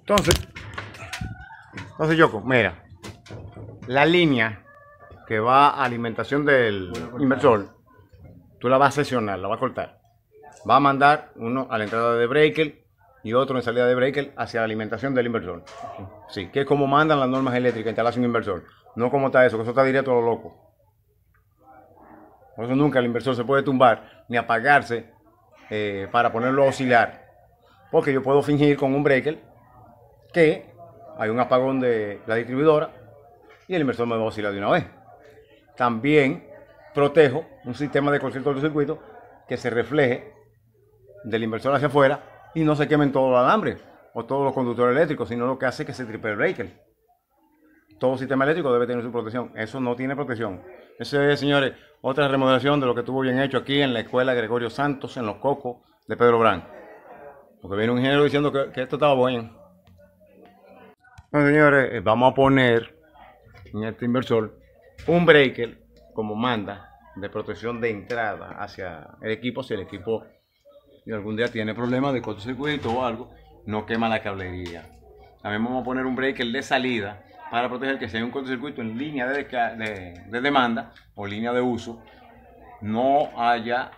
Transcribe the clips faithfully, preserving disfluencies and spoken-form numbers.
Entonces, entonces Yoko, mira, la línea que va a alimentación del inversor, tú la vas a seccionar, la vas a cortar. Va a mandar uno a la entrada de breaker y otro en salida de breaker hacia la alimentación del inversor. Sí, que es como mandan las normas eléctricas instalarse un inversor. No como está eso, que eso está directo a lo loco. Por eso nunca el inversor se puede tumbar ni apagarse eh, para ponerlo a oscilar. Porque yo puedo fingir con un breaker que hay un apagón de la distribuidora y el inversor me va a oscilar de una vez. También protejo un sistema de cortocircuito que se refleje del inversor hacia afuera y no se quemen todos los alambres o todos los conductores eléctricos, sino lo que hace es que se triple el breaker. Todo sistema eléctrico debe tener su protección. Eso no tiene protección. Esa es, señores, otra remodelación de lo que estuvo bien hecho aquí en la escuela Gregorio Santos, en Los Cocos de Pedro Brán. Porque viene un ingeniero diciendo que, que esto estaba bueno. Bueno, señores, vamos a poner en este inversor un breaker como manda de protección de entrada hacia el equipo. Si el equipo algún día tiene problemas de cortocircuito o algo, no quema la cablería. También vamos a poner un breaker de salida para proteger que si hay un cortocircuito en línea de, de, de demanda o línea de uso, no haya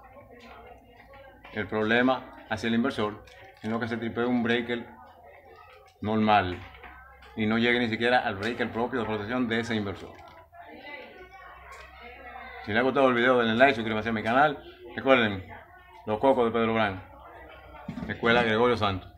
el problema hacia el inversor, sino que se tripee un breaker normal y no llegue ni siquiera al breaker propio de protección de ese inversor. Si les ha gustado el video, denle like, suscríbanse a mi canal. Recuerden, Los Cocos de Pedro Brán, Escuela Gregorio Santos.